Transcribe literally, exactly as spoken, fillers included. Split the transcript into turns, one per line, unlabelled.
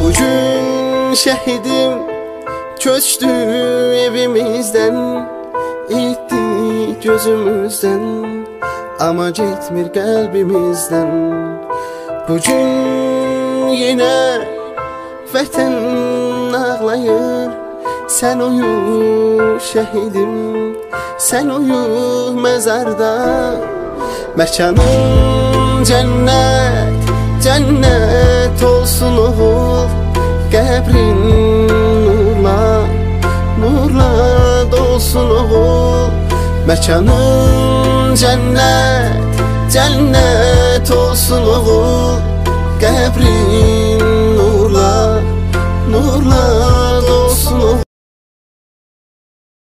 Bugün şehidim köçtü evimizden, itti gözümüzden, ama gitmir kalbimizden. Bugün yine vətən ağlayır, sen uyu şehidim, sen uyu mezarda. Məkanın cennet, cennet olsun oğul, qəbrin nurla, nurla dolsun oğul. Məkanın cennet, cennet olsun oğul, qəbrin nurla, nurla